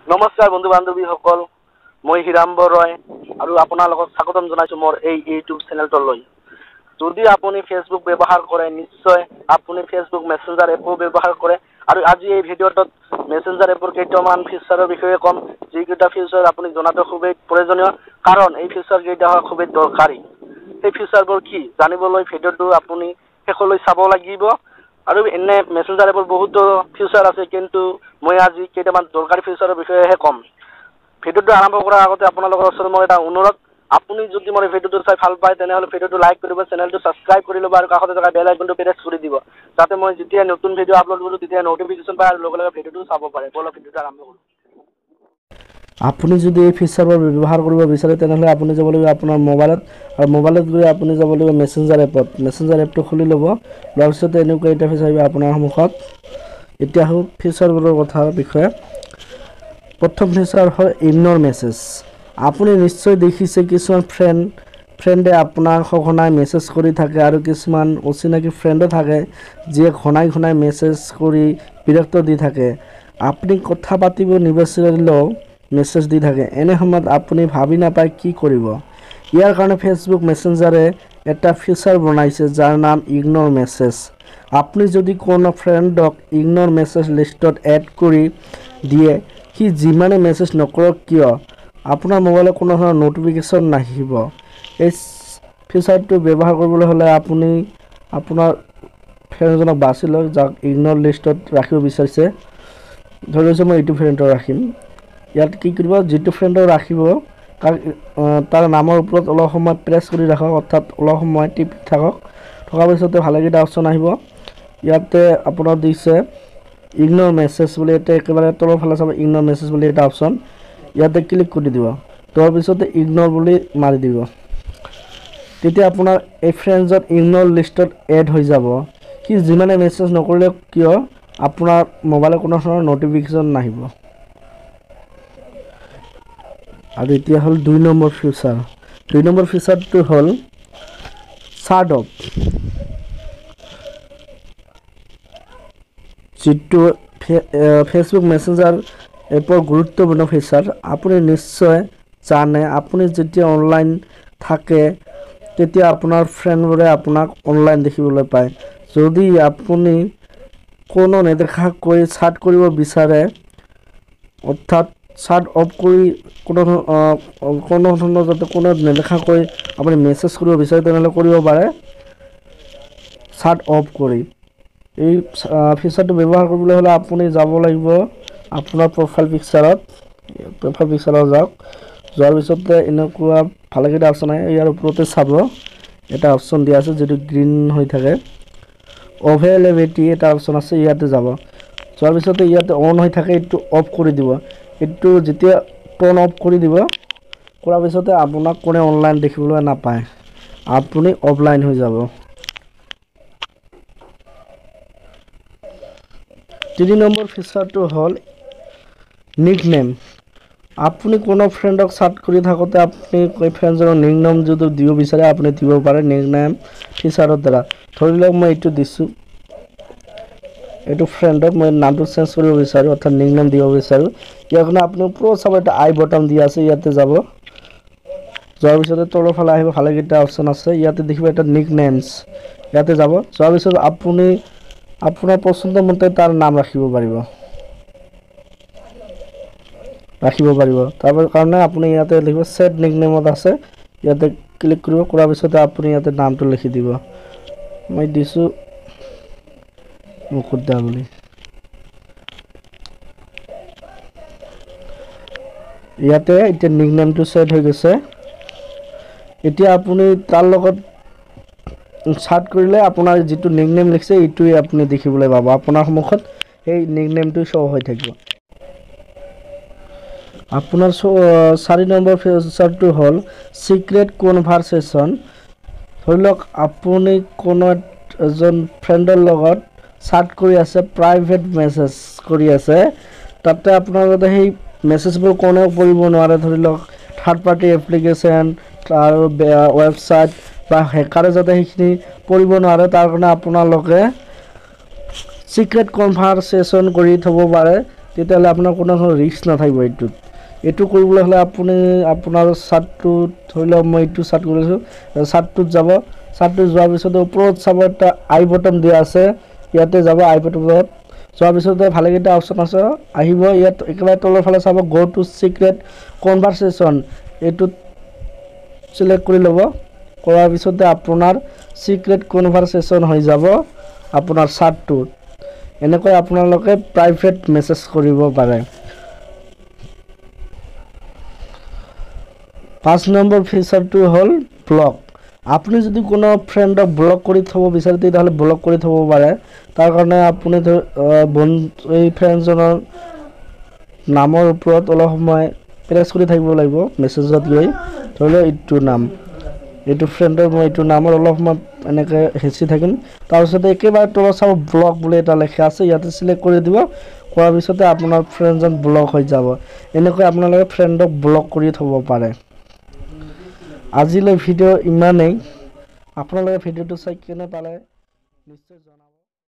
নমস্কাৰ বন্ধু বান্ধৱীসকল, মই হিৰাম্বৰ ৰয় আৰু আপোনালোকক স্বাগতম জনাইছোঁ মোৰ এই ইউটিউব চেনেলটোলৈ। যদি আপুনি ফেচবুক ব্যৱহাৰ কৰে, নিশ্চয় আপুনি ফেচবুক মেছেঞ্জাৰ এপো ব্যৱহাৰ কৰে। আৰু আজি এই ভিডিঅ'টোত মেছেঞ্জাৰ এপৰ কেইটামান ফিচাৰৰ বিষয়ে ক'ম, যিকেইটা ফিচাৰ আপুনি জনাটো খুবেই প্ৰয়োজনীয়, কাৰণ এই ফিচাৰকেইটা হয় খুবেই দৰকাৰী। সেই ফিচাৰবোৰ কি জানিবলৈ ভিডিঅ'টো আপুনি শেষলৈ চাব লাগিব। আৰু এনে মেছেঞ্জাৰ এপৰ বহুতো ফিচাৰ আছে, কিন্তু মই আজি কেইটামান দৰকাৰী ফিচাৰৰ বিষয়েহে ক'ম। ভিডিঅ'টো আৰম্ভ কৰাৰ আগতে আপোনালোকৰ ওচৰত মোৰ এটা অনুৰোধ, আপুনি যদি মোৰ ভিডিঅ'টো চাই ভাল পায় তেনেহ'লে ভিডিঅ'টো লাইক কৰিব, চেনেলটো ছাবস্ক্ৰাইব কৰি ল'ব আৰু কাষতে থকা বেল আইকনটো প্ৰেছ কৰি দিব, যাতে মই যেতিয়া নতুন ভিডিঅ' আপলোড কৰোঁ তেতিয়া নটিফিকেশ্যন পায় আৰু লগে লগে ভিডিঅ'টো চাব পাৰে। বলক ভিডিঅ'টো আৰম্ভ কৰোঁ। আপুনি যদি এই ফিচাৰবোৰ ব্যৱহাৰ কৰিব বিচাৰে তেনেহ'লে আপুনি যাব লাগিব আপোনাৰ মোবাইলত, আৰু মোবাইলত গৈ আপুনি যাব লাগিব মেছেঞ্জাৰ এপত। মেছেঞ্জাৰ এপটো খুলি ল'ব, লোৱাৰ পিছতে এনেকুৱা ইণ্টাৰফেচ আহিব আপোনাৰ সন্মুখত। এতিয়া আহক ফিচাৰবোৰৰ বিষয়ে। প্ৰথম ফিচাৰ হয় ইগনৰ মেছেজ। আপুনি নিশ্চয় দেখিছে কিছুমান ফ্ৰেণ্ডে আপোনাক সঘনাই মেছেজ কৰি থাকে, আৰু কিছুমান অচিনাকি ফ্ৰেণ্ডো থাকে যিয়ে ঘনাই মেছেজ কৰি বিৰক্ত দি থাকে। আপুনি কথা পাতিব নিবিচাৰিলেও মেছেজ দি থাকে। এনে সময়ত আপুনি ভাবি নাপায় কি কৰিব। ইয়াৰ কাৰণে ফেচবুক মেছেঞ্জাৰে এটা ফিচাৰ বনাইছে যাৰ নাম ইগনৰ মেছেজ। আপুনি যদি কোনো ফ্ৰেণ্ডক ইগনৰ মেছেজ লিষ্টত এড কৰি দিয়ে, সি যিমানে মেছেজ নকৰক কিয় আপোনাৰ মোবাইলত কোনো ধৰণৰ নটিফিকেশ্যন নাহিব। এই ফিচাৰটো ব্যৱহাৰ কৰিবলৈ হ'লে আপুনি আপোনাৰ ফ্ৰেণ্ডজনক বাছি লওক যাক ইগনৰ লিষ্টত ৰাখিব বিচাৰিছে। ধৰি লৈছোঁ মই এইটো ফ্ৰেণ্ডক ৰাখিম। ইয়াত কি কৰিব, যিটো ফ্ৰেণ্ডক ৰাখিব তাৰ নামৰ ওপৰত অলপ সময় প্ৰেছ কৰি ৰাখক, অৰ্থাৎ অলপ সময় টিপি থাকক। থকাৰ পিছতে ভালেকেইটা অপশ্যন আহিব। ইয়াতে আপোনাৰ দিছে ইগনৰ মেছেজ বুলি, ইয়াতে একেবাৰে তলৰ ফালে চাব ইগনৰ মেছেজ বুলি এটা অপশ্যন, ইয়াতে ক্লিক কৰি দিব। তাৰপিছতে ইগনৰ বুলি মাৰি দিব। তেতিয়া আপোনাৰ এই ফ্ৰেণ্ডজন ইগনৰ লিষ্টত এড হৈ যাব। সি যিমানে মেছেজ নকৰিলে কিয় আপোনাৰ মোবাইলত কোনো ধৰণৰ নটিফিকেশ্যন নাহিব। আৰু এতিয়া হ'ল 2 নম্বৰ ফিচাৰ। 2 নম্বৰ ফিচাৰটো হ'ল চাট অফ, যিটো ফেচবুক মেছেঞ্জাৰ এপৰ গুৰুত্বপূৰ্ণ ফিচাৰ। আপুনি নিশ্চয় জানে, আপুনি যেতিয়া অনলাইন থাকে তেতিয়া আপোনাৰ ফ্ৰেণ্ডবোৰে আপোনাক অনলাইন দেখিবলৈ পায়। যদি আপুনি কোনো নেদেখাকৈ চাট কৰিব বিচাৰে, অৰ্থাৎ চাট অফ কৰি কোনো ধৰণৰ যাতে কোনো নেদেখাকৈ আপুনি মেছেজ কৰিব বিচাৰে তেনেহ'লে কৰিব পাৰে চাট অফ কৰি। এই ফিচাৰটো ব্যৱহাৰ কৰিবলৈ হ'লে আপুনি যাব লাগিব আপোনাৰ প্ৰফাইল পিকচাৰত যাওক। যোৱাৰ পিছতে এনেকুৱা ভালেকেইটা অপশ্যন আহে, ইয়াৰ ওপৰতে চাব এটা অপশ্যন দিয়া আছে যিটো গ্ৰীণ হৈ থাকে, অভেইলেবিলিটি এটা অপশ্যন আছে, ইয়াতে যাব। যোৱাৰ পিছতে ইয়াতে অন হৈ থাকে, এইটো অফ কৰি দিব। এইটো যেতিয়া টৰ্ণ অফ কৰি দিব, কৰাৰ পিছতে আপোনাক কোনে অনলাইন দেখিবলৈ নাপায়, আপুনি অফলাইন হৈ যাব। 3 নম্বৰ ফিচাৰটো হ'ল নিকনেম। আপুনি কোনো ফ্ৰেণ্ডক চাট কৰি থাকোঁতে আপুনি ফ্ৰেণ্ডজনৰ নিকনেম যদি দিব বিচাৰে আপুনি দিব পাৰে নিকনেম ফিচাৰৰ দ্বাৰা। ধৰি লওক মই এইটো দিছোঁ, এইটো ফ্ৰেণ্ডক মই নামটো চেঞ্জ কৰিব বিচাৰোঁ, অৰ্থাৎ নিকনেম দিব বিচাৰোঁ। ইয়াৰ কাৰণে আপুনি ওপৰত চাব এটা আই বটন দিয়া আছে, ইয়াতে যাব। যোৱাৰ পিছতে তলৰ ফালে আহিব, ভালেকেইটা অপশ্যন আছে, ইয়াতে দেখিব এটা নিকনেমছ, ইয়াতে যাব। যোৱাৰ পিছত আপুনি আপোনাৰ পচন্দ মতে তাৰ নাম ৰাখিব পাৰিব। তাৰ কাৰণে আপুনি ইয়াতে লিখিব ছেট নিকনেমত আছে, ইয়াতে ক্লিক কৰিব। কৰাৰ পিছতে আপুনি ইয়াতে নামটো লিখি দিব। মই দিছোঁ মুকুট দা বুলি। ইয়াতে এতিয়া নিকনেমটো ছেট হৈ গৈছে। এতিয়া আপুনি তাৰ লগত চাট কৰিলে আপোনাৰ যিটো নিকনেম লিখিছে এইটোৱে আপুনি দেখিবলৈ পাব, আপোনাৰ সন্মুখত সেই নিকনেমটো শ্ব' হৈ থাকিব। আপোনাৰ 4 নম্বৰ ফিচাৰটো হ'ল চিক্ৰেট কনভাৰচেশ্যন। ধৰি লওক আপুনি কোনো এজন ফ্ৰেণ্ডৰ লগত চাট কৰি আছে, প্ৰাইভেট মেছেজ কৰি আছে, তাতে আপোনাৰ যাতে সেই মেছেজবোৰ কোনেও কৰিব নোৱাৰে, ধৰি লওক থাৰ্ড পাৰ্টি এপ্লিকেশ্যন আৰু ৱেবছাইট বা হেকাৰে যাতে সেইখিনি কৰিব নোৱাৰে, তাৰ কাৰণে আপোনালোকে চিক্ৰেট কনভাৰচেশ্যন কৰি থ'ব পাৰে, তেতিয়াহ'লে আপোনাৰ কোনো ধৰণৰ ৰিস্ক নাথাকিব এইটোত। এইটো কৰিবলৈ হ'লে আপুনি আপোনাৰ চাৰ্টটোত ধৰি লওক মই এইটো চাৰ্ট কৰিছোঁ, চাৰ্টটোত যাব, চাৰ্টটোত যোৱাৰ পিছতে ওপৰত চাব এটা আই বটন দিয়া আছে, ইয়াতে যাব আই বটনত যোৱাৰ পিছতে ভালেকেইটা অপশ্যন আছে আহিব। ইয়াত একেবাৰে তলৰ ফালে চাব গ' টু চিক্ৰেট কনভাৰচেশ্যন, এইটোত চিলেক্ট কৰি ল'ব। কৰাৰ পিছতে আপোনাৰ চিক্ৰেট কনভাৰচেশ্যন হৈ যাব আপোনাৰ চাৰ্টটোত। এনেকৈ আপোনালোকে প্ৰাইভেট মেছেজ কৰিব পাৰে। 5 নম্বৰ ফিচাৰটো হ'ল ব্লক। আপুনি যদি কোনো ফ্ৰেণ্ডক ব্লক কৰি থ'ব বিচাৰে তেতিয়াহ'লে ব্লক কৰি থ'ব পাৰে। তাৰ কাৰণে আপুনি এই ফ্ৰেণ্ডজনৰ নামৰ ওপৰত অলপ সময় প্ৰেছ কৰি থাকিব লাগিব মেছেজত গৈ। ধৰি লওক এইটো নাম, এইটো ফ্ৰেণ্ডৰ মই এইটো নামৰ অলপ সময় এনেকৈ হেঁচি থাকিম। তাৰপিছতে একেবাৰে তলত চাব ব্লক বুলি এটা লেখা আছে, ইয়াতে চিলেক্ট কৰি দিব। কৰাৰ পিছতে আপোনাৰ ফ্ৰেণ্ডজন ব্লক হৈ যাব। এনেকৈ আপোনালোকে ফ্ৰেণ্ডক ব্লক কৰি থ'ব পাৰে। আজিলৈ ভিডিঅ' ইমানেই। আপোনালোকে ভিডিঅ'টো চাই কেনে পালে নিশ্চয় জনাব।